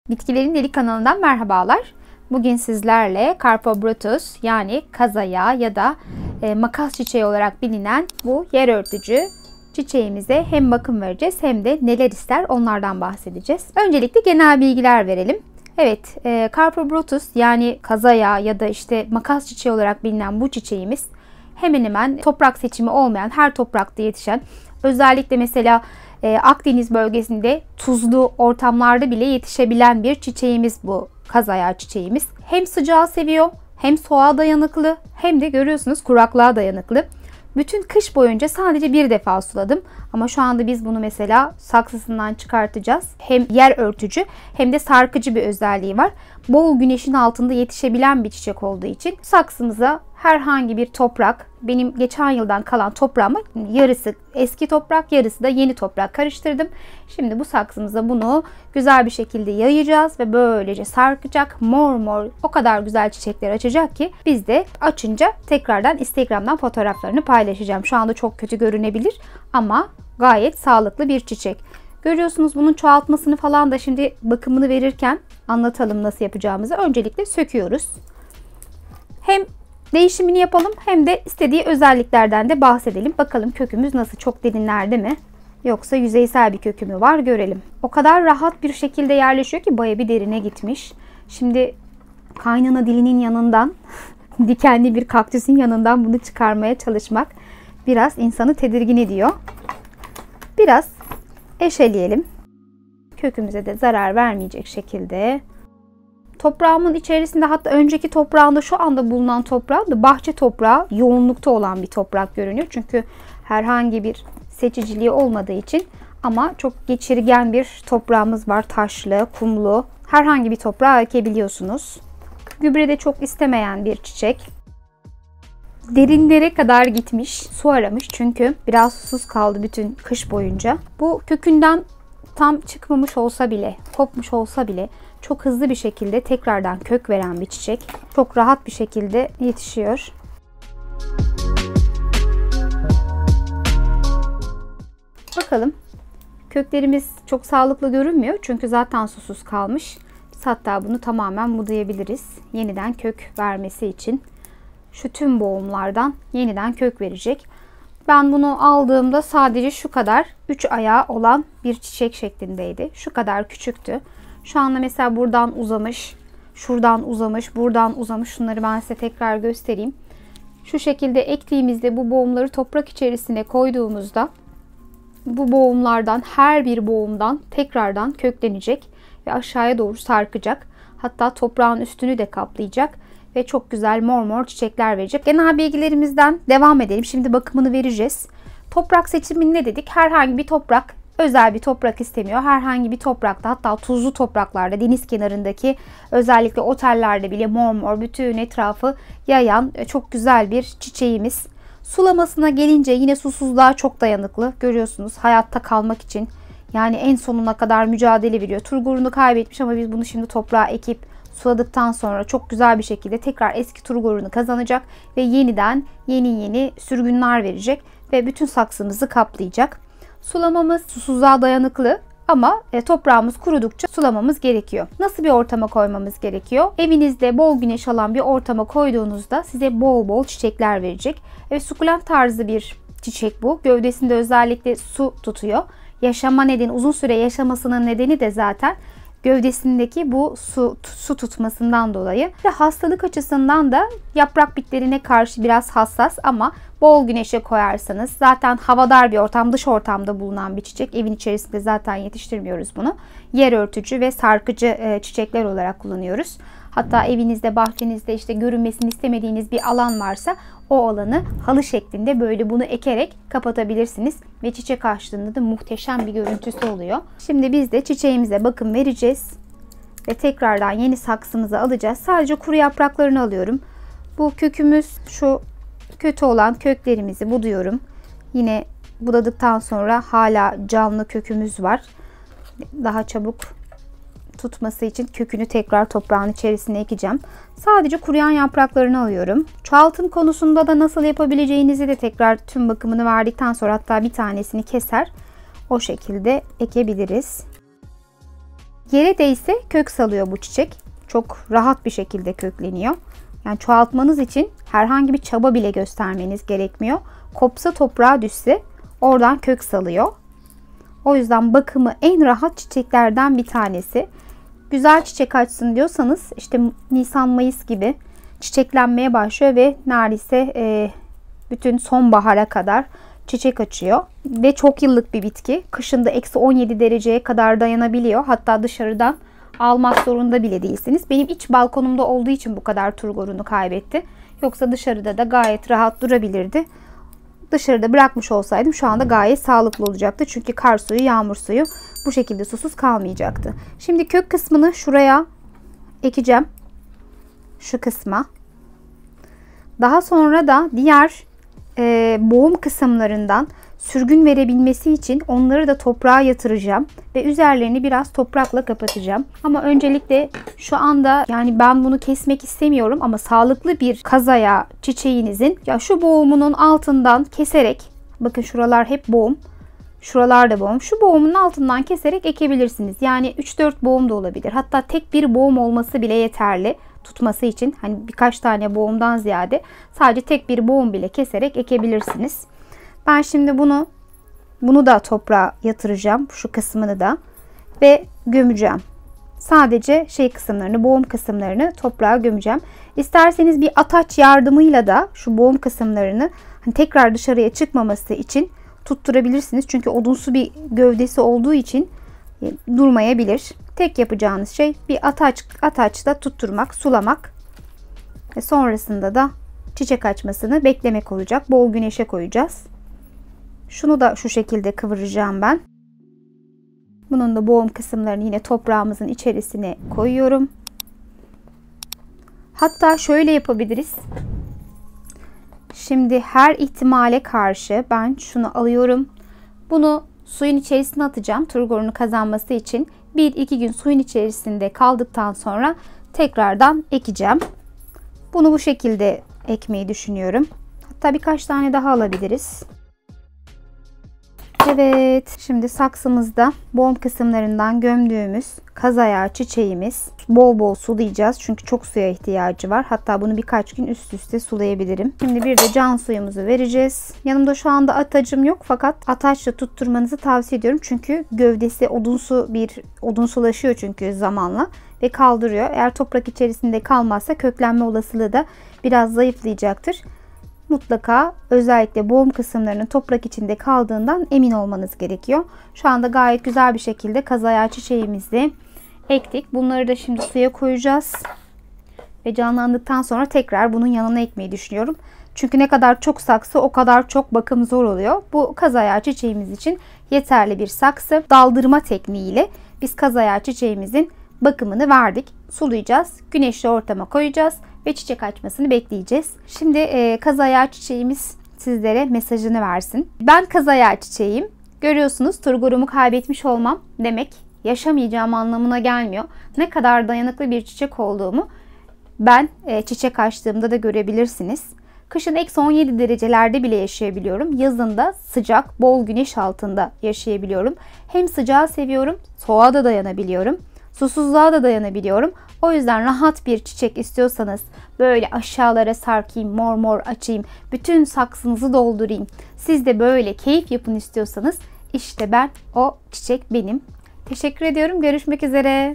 Bitkilerin Dili kanalından merhabalar. Bugün sizlerle Carpobrutus yani kazaya ya da makas çiçeği olarak bilinen bu yer örtücü çiçeğimize hem bakım vereceğiz hem de neler ister onlardan bahsedeceğiz. Öncelikle genel bilgiler verelim. Evet, Carpobrutus yani kazaya ya da işte makas çiçeği olarak bilinen bu çiçeğimiz hemen hemen toprak seçimi olmayan, her toprakta yetişen, özellikle mesela Akdeniz bölgesinde tuzlu ortamlarda bile yetişebilen bir çiçeğimiz bu kazaya çiçeğimiz. Hem sıcağı seviyor, hem soğuğa dayanıklı, hem de görüyorsunuz kuraklığa dayanıklı. Bütün kış boyunca sadece bir defa suladım. Ama şu anda biz bunu mesela saksısından çıkartacağız. Hem yer örtücü hem de sarkıcı bir özelliği var. Bol güneşin altında yetişebilen bir çiçek olduğu için saksımıza herhangi bir toprak, benim geçen yıldan kalan toprağımın yarısı eski toprak, yarısı da yeni toprak karıştırdım. Şimdi bu saksımıza bunu güzel bir şekilde yayacağız ve böylece sarkacak. Mor mor o kadar güzel çiçekler açacak ki biz de açınca tekrardan Instagram'dan fotoğraflarını paylaşacağım. Şu anda çok kötü görünebilir ama gayet sağlıklı bir çiçek. Görüyorsunuz, bunun çoğaltmasını falan da şimdi bakımını verirken anlatalım nasıl yapacağımızı. Öncelikle söküyoruz. Hem değişimini yapalım hem de istediği özelliklerden de bahsedelim. Bakalım kökümüz nasıl, çok derinlerde mi yoksa yüzeysel bir kökü mü var görelim. O kadar rahat bir şekilde yerleşiyor ki baya bir derine gitmiş. Şimdi kaynana dilinin yanından dikenli bir kaktüsün yanından bunu çıkarmaya çalışmak biraz insanı tedirgin ediyor. Biraz eşeleyelim. Kökümüze de zarar vermeyecek şekilde. Toprağımın içerisinde, hatta önceki toprağında, şu anda bulunan toprağım da bahçe toprağı, yoğunlukta olan bir toprak görünüyor. Çünkü herhangi bir seçiciliği olmadığı için, ama çok geçirgen bir toprağımız var. Taşlı, kumlu, herhangi bir toprağa ekebiliyorsunuz. Gübre de çok istemeyen bir çiçek. Derinlere kadar gitmiş, su aramış çünkü biraz susuz kaldı bütün kış boyunca. Bu kökünden tam çıkmamış olsa bile, kopmuş olsa bile çok hızlı bir şekilde tekrardan kök veren bir çiçek. Çok rahat bir şekilde yetişiyor. Bakalım. Köklerimiz çok sağlıklı görünmüyor çünkü zaten susuz kalmış. Biz hatta bunu tamamen budayabiliriz. Yeniden kök vermesi için. Şu tüm boğumlardan yeniden kök verecek. Ben bunu aldığımda sadece şu kadar 3 ayağı olan bir çiçek şeklindeydi. Şu kadar küçüktü. Şu anda mesela buradan uzamış, şuradan uzamış, buradan uzamış. Şunları ben size tekrar göstereyim. Şu şekilde ektiğimizde bu boğumları toprak içerisine koyduğumuzda bu boğumlardan, her bir boğumdan tekrardan köklenecek ve aşağıya doğru sarkacak. Hatta toprağın üstünü de kaplayacak ve çok güzel mor mor çiçekler verecek. Genel bilgilerimizden devam edelim. Şimdi bakımını vereceğiz. Toprak seçimi ne dedik? Herhangi bir toprak, özel bir toprak istemiyor. Herhangi bir toprakta, hatta tuzlu topraklarda, deniz kenarındaki özellikle otellerde bile mor mor bütün etrafı yayan çok güzel bir çiçeğimiz. Sulamasına gelince yine susuzluğa çok dayanıklı. Görüyorsunuz, hayatta kalmak için yani en sonuna kadar mücadele veriyor. Turgorunu kaybetmiş ama biz bunu şimdi toprağa ekip suladıktan sonra çok güzel bir şekilde tekrar eski turgorunu kazanacak ve yeniden yeni sürgünler verecek ve bütün saksımızı kaplayacak. Sulamamız susuzluğa dayanıklı ama toprağımız kurudukça sulamamız gerekiyor. Nasıl bir ortama koymamız gerekiyor? Evinizde bol güneş alan bir ortama koyduğunuzda size bol bol çiçekler verecek. Sukulent tarzı bir çiçek bu. Gövdesinde özellikle su tutuyor. Yaşama nedeni, uzun süre yaşamasının nedeni de zaten gövdesindeki bu su tutmasından dolayı. Ve hastalık açısından da yaprak bitlerine karşı biraz hassas ama bol güneşe koyarsanız, zaten havadar bir ortam, dış ortamda bulunan bir çiçek. Evin içerisinde zaten yetiştirmiyoruz bunu. Yer örtücü ve sarkıcı çiçekler olarak kullanıyoruz. Hatta evinizde, bahçenizde işte görünmesini istemediğiniz bir alan varsa o alanı halı şeklinde böyle bunu ekerek kapatabilirsiniz. Ve çiçek açtığında da muhteşem bir görüntüsü oluyor. Şimdi biz de çiçeğimize bakım vereceğiz. Ve tekrardan yeni saksımızı alacağız. Sadece kuru yapraklarını alıyorum. Bu kökümüz, şu kötü olan köklerimizi buduyorum. Yine budadıktan sonra hala canlı kökümüz var. Daha çabuk tutması için kökünü tekrar toprağın içerisine ekeceğim. Sadece kuruyan yapraklarını alıyorum. Çoğaltım konusunda da nasıl yapabileceğinizi de tekrar tüm bakımını verdikten sonra, hatta bir tanesini keser o şekilde ekebiliriz. Yere değse kök salıyor bu çiçek. Çok rahat bir şekilde kökleniyor. Yani çoğaltmanız için herhangi bir çaba bile göstermeniz gerekmiyor. Kopsa toprağa düşse oradan kök salıyor. O yüzden bakımı en rahat çiçeklerden bir tanesi. Güzel çiçek açsın diyorsanız işte Nisan-Mayıs gibi çiçeklenmeye başlıyor ve neredeyse bütün sonbahara kadar çiçek açıyor. Ve çok yıllık bir bitki. Kışında eksi 17 dereceye kadar dayanabiliyor. Hatta dışarıdan almak zorunda bile değilsiniz. Benim iç balkonumda olduğu için bu kadar turgorunu kaybetti. Yoksa dışarıda da gayet rahat durabilirdi. Dışarıda bırakmış olsaydım şu anda gayet sağlıklı olacaktı. Çünkü kar suyu, yağmur suyu bu şekilde susuz kalmayacaktı. Şimdi kök kısmını şuraya ekeceğim. Şu kısma. Daha sonra da diğer boğum kısımlarından sürgün verebilmesi için onları da toprağa yatıracağım ve üzerlerini biraz toprakla kapatacağım. Ama öncelikle şu anda yani ben bunu kesmek istemiyorum ama sağlıklı bir kazaya çiçeğinizin ya şu boğumunun altından keserek, bakın şuralar hep boğum, şuralar da boğum, şu boğumun altından keserek ekebilirsiniz. Yani 3-4 boğum da olabilir. Hatta tek bir boğum olması bile yeterli tutması için. Hani birkaç tane boğumdan ziyade sadece tek bir boğum bile keserek ekebilirsiniz. Ben şimdi bunu da toprağa yatıracağım. Şu kısmını da ve gömeceğim. Sadece kısımlarını, boğum kısımlarını toprağa gömeceğim. İsterseniz bir ataç yardımıyla da şu boğum kısımlarını tekrar dışarıya çıkmaması için tutturabilirsiniz. Çünkü odunsu bir gövdesi olduğu için durmayabilir. Tek yapacağınız şey bir ataçla tutturmak, sulamak ve sonrasında da çiçek açmasını beklemek olacak. Bol güneşe koyacağız. Şunu da şu şekilde kıvıracağım ben. Bunun da boğum kısımlarını yine toprağımızın içerisine koyuyorum. Hatta şöyle yapabiliriz. Şimdi her ihtimale karşı ben şunu alıyorum. Bunu suyun içerisine atacağım. Turgorunu kazanması için 1-2 gün suyun içerisinde kaldıktan sonra tekrardan ekeceğim. Bunu bu şekilde ekmeyi düşünüyorum. Hatta birkaç tane daha alabiliriz. Evet, şimdi saksımızda boğum kısımlarından gömdüğümüz kaz ayağı çiçeğimiz. Bol bol sulayacağız çünkü çok suya ihtiyacı var. Hatta bunu birkaç gün üst üste sulayabilirim. Şimdi bir de can suyumuzu vereceğiz. Yanımda şu anda atacım yok fakat ataçla tutturmanızı tavsiye ediyorum. Çünkü gövdesi odunsulaşıyor çünkü zamanla ve kaldırıyor. Eğer toprak içerisinde kalmazsa köklenme olasılığı da biraz zayıflayacaktır. Mutlaka özellikle boğum kısımlarının toprak içinde kaldığından emin olmanız gerekiyor. Şu anda gayet güzel bir şekilde kaz ayağı çiçeğimizi ektik. Bunları da şimdi suya koyacağız. Ve canlandıktan sonra tekrar bunun yanına ekmeyi düşünüyorum. Çünkü ne kadar çok saksı o kadar çok bakım zor oluyor. Bu kaz ayağı çiçeğimiz için yeterli bir saksı. Daldırma tekniğiyle biz kaz ayağı çiçeğimizin bakımını verdik. Sulayacağız. Güneşli ortama koyacağız. Ve çiçek açmasını bekleyeceğiz. Şimdi kaz ayağı çiçeğimiz sizlere mesajını versin. Ben kaz ayağı çiçeğim. Görüyorsunuz turgorumu kaybetmiş olmam demek yaşamayacağım anlamına gelmiyor. Ne kadar dayanıklı bir çiçek olduğumu ben çiçek açtığımda da görebilirsiniz. Kışın eksi 17 derecelerde bile yaşayabiliyorum. Yazın da sıcak, bol güneş altında yaşayabiliyorum. Hem sıcağı seviyorum, soğuğa da dayanabiliyorum. Susuzluğa da dayanabiliyorum. O yüzden rahat bir çiçek istiyorsanız böyle aşağılara sarkayım, mor mor açayım, bütün saksınızı doldurayım. Siz de böyle keyif yapın istiyorsanız işte ben o çiçek benim. Teşekkür ediyorum. Görüşmek üzere.